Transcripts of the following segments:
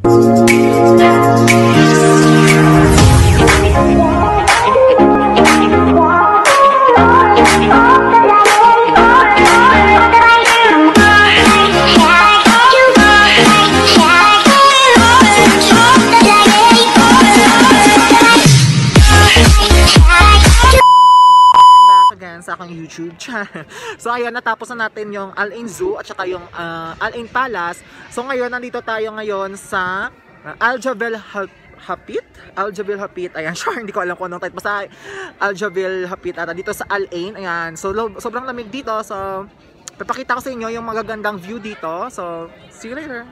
Sa aking YouTube channel. So ayun, natapos na natin yung Al-Ain Zoo at saka yung Al-Ain Palace. So ngayon, nandito tayo ngayon sa Jebel Hafeet. Jebel Hafeet. Ayan, sure, hindi ko alam kung anong type. Basta Jebel Hafeet at dito sa Al-Ain. Ayan, so sobrang lamig dito. So papakita ko sa inyo yung magagandang view dito. So see you later.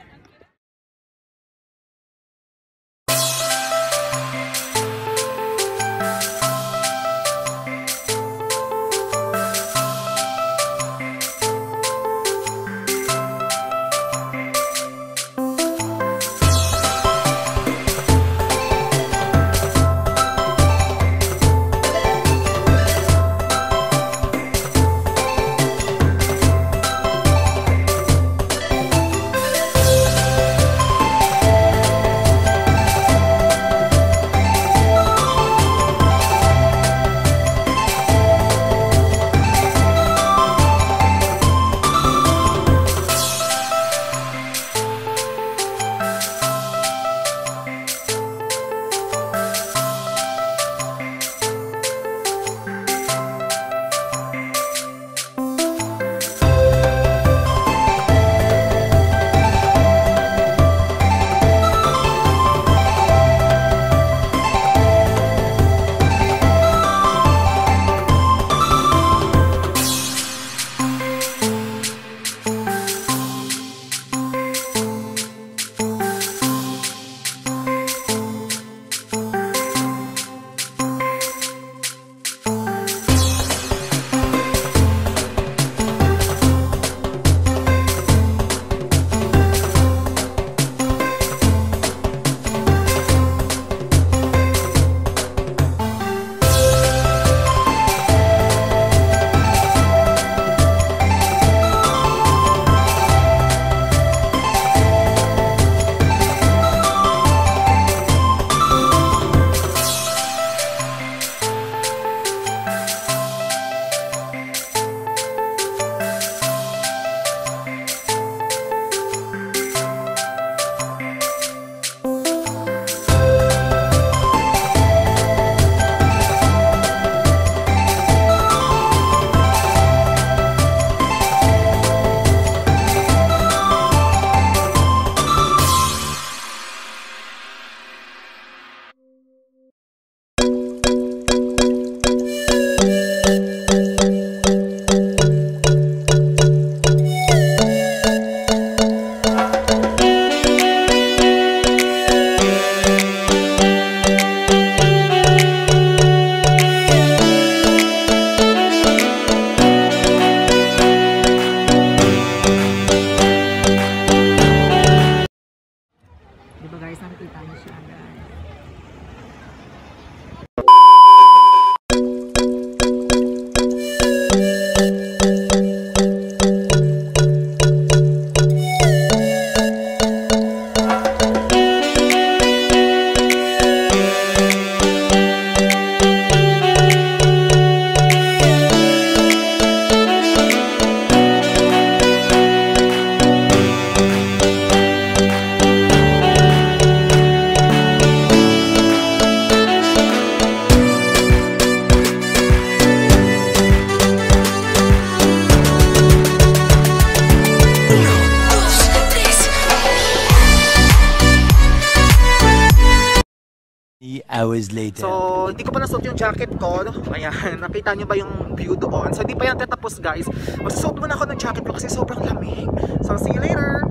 Hours later. So, hindi ko pa nasuot yung jacket ko. Ayan, nakita nyo ba yung view doon? So, hindi pa yan tatapos guys. Magsusuot muna ako ng jacket ko kasi sobrang lamig. So, see you later!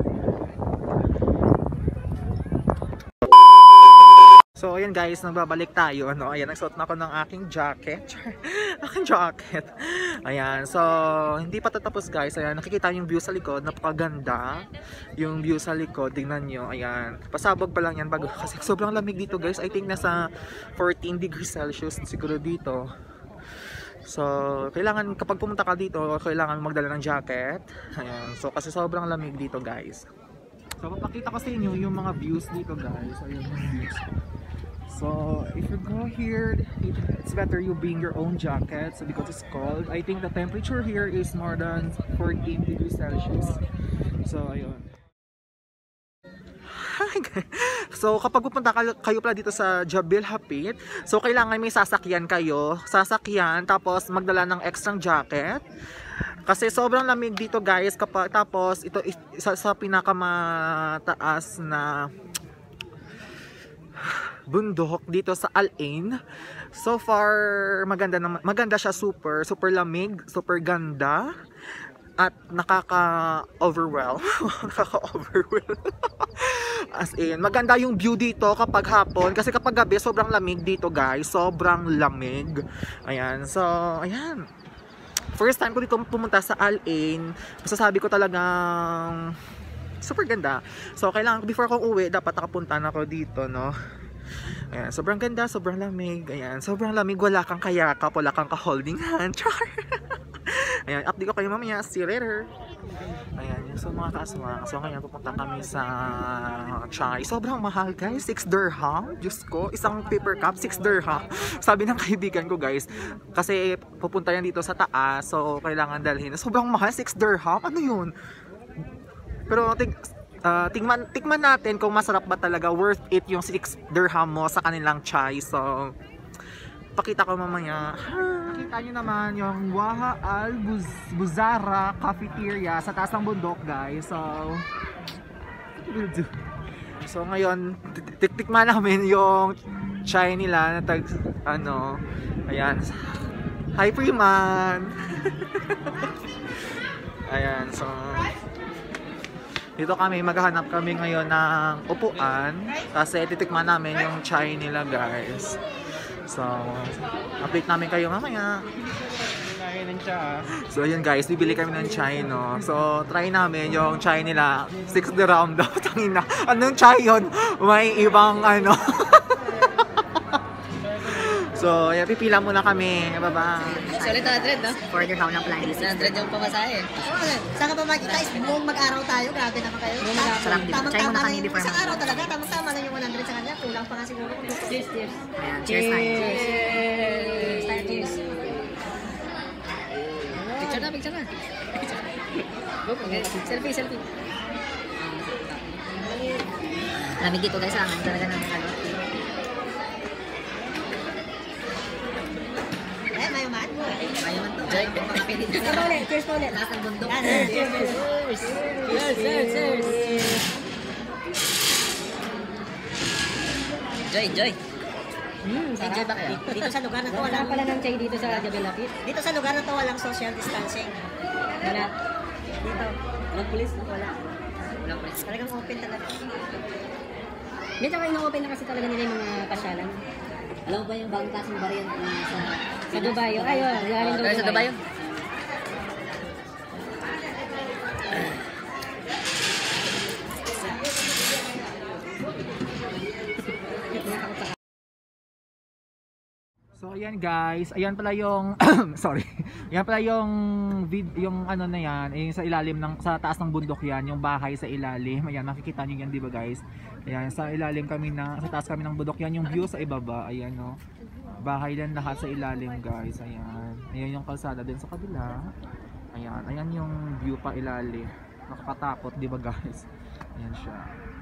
So, ayan guys, nagbabalik tayo. Ano? Ayan, nagsuot na ako ng aking jacket. Aking jacket. Ayan, so, hindi pa tatapos guys. Ayan, nakikita yung view sa likod. Napakaganda. Yung view sa likod, tingnan nyo. Ayan, pasabog pa lang yan bago. Kasi sobrang lamig dito guys. I think nasa 14 degrees Celsius siguro dito. So, kailangan kapag pumunta ka dito, kailangan magdala ng jacket. Ayan, so kasi sobrang lamig dito guys. So papakita ko sa inyo yung mga views dito guys. Ayun yung views. So if you go here, it's better you bring your own jacket, so because it's cold. I think the temperature here is more than 14 degrees Celsius. So ayun. So kapag pupunta kayo pala dito sa Jebel Hafeet, so kailangan may sasakyan kayo, tapos magdala ng extra jacket. Kasi sobrang lamig dito guys, kapag tapos ito isa sa pinakamataas na bundok dito sa Al Ain. So far maganda siya, super lamig, super ganda. At nakaka-overwhelm. Nakaka-overwhelm. As in, maganda yung view dito kapag hapon. Kasi kapag gabi, sobrang lamig dito guys. Sobrang lamig. Ayan. So, ayan. First time ko dito pumunta sa Al Ain. Masasabi ko talagang super ganda. So, kailangan, before akong uwi, dapat nakapunta na ako dito, no? Ayan. Sobrang ganda, sobrang lamig. Ayan. Sobrang lamig. Wala kang kayakap, wala kang ka-holding hand. Char! Ayan, update ko kayo mamaya. See you later. Ayan, so mga kaaswang. So ngayon pupunta kami sa chai. Sobrang mahal guys, 6 dirham. Diyos ko, isang paper cup, 6 dirham. Sabi ng kaibigan ko guys, kasi pupunta yan dito sa taas, so kailangan dalhin. Sobrang mahal, 6 dirham. Ano yun? Pero tikman natin kung masarap ba talaga, worth it yung 6 dirham mo sa kanilang chai. So pakita ko mamaya. Nakita nyo naman yung Waha Al Buzara Cafeteria sa taas ng bundok guys. So ngayon tikman namin yung chai nila na ayan. Hi Freeman. Ayan, so dito kami, maghahanap kami ngayon ng upuan kasi titikman namin yung chai nila guys. So, update namin kayo mamaya. So, ayun guys, bibili kami ng chai, no? So, try namin yung chai nila. 6 dirham daw. Tangina. Anong chai yun? May ibang So, ayan, pipila muna kami. Bye-bye. So, ulit 100, no? 4 dirham lang pala. 100 yung pamasahe. Saan ka pa makita? Buong mag-araw tayo. Grabe naman kayo. Sarap, di ba? Chai muna kami before. Isang araw talaga. Tamang-tama lang yung 100 sa kanya. Kulang pa nga siguro. Cheers, cheers. Ayan, cheers tayo. Cheers! Tayo, cheers. Picture na, picture na. Selfie, selfie. Lamig dito guys. Ang talaga ng mayaman. Mayaman to. Joy, pangkape dito. Cheers pa ulit. Cheers pa ulit. Lakas ng bundok. Cheers. Cheers, cheers, cheers. Joy, Joy. Sarap. Enjoy ba kayo? Dito sa lugar na to, Wala pala ng chai dito sa Jebel Hafeet. Dito sa lugar na to, walang social distancing. Wala. Dito. Walang pulis? Wala. Walang pulis. Talagang open talaga. Hindi, tsaka ino-open na kasi talaga nila yung mga pasyalan. Alam mo ba yung bagong klaseng variant sa Dubai? Ayun, galing Dubai. Sa Dubai? So ayan guys, ayan pala yung sorry. Ayan pala yung ano na yan, sa ilalim ng sa taas ng bundok yan, yung bahay sa ilalim. Ayan, makikita niyo yan, 'di ba guys? Ayan, sa ilalim kami sa taas kami ng bundok yan, yung view sa ibaba. Ayan no. Bahay lang lahat sa ilalim guys. Ayan. Ayan yung kalsada din sa kabila. Ayan, ayan yung view pa ilalim. Nakakatakot, 'di ba guys? Ayan siya.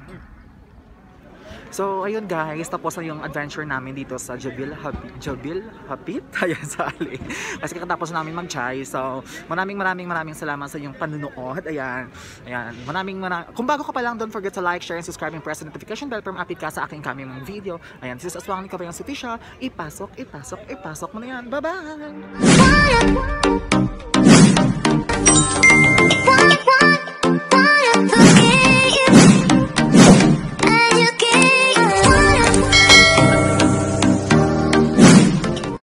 So ayun guys, tapos na yung adventure namin dito sa Jebel Hafeet. Ayan sa Ali. Kasi kakatapos namin mag-chai. So maraming salamat sa inyong panunood. Ayan. Ayan. Kung bago ka pa lang, don't forget to like, share, and subscribe, and press the notification bell para ma-update ka sa aking coming video. Ayan, this is Aswang ni Kabayang Official. Ipasok mo na yan. Bye-bye!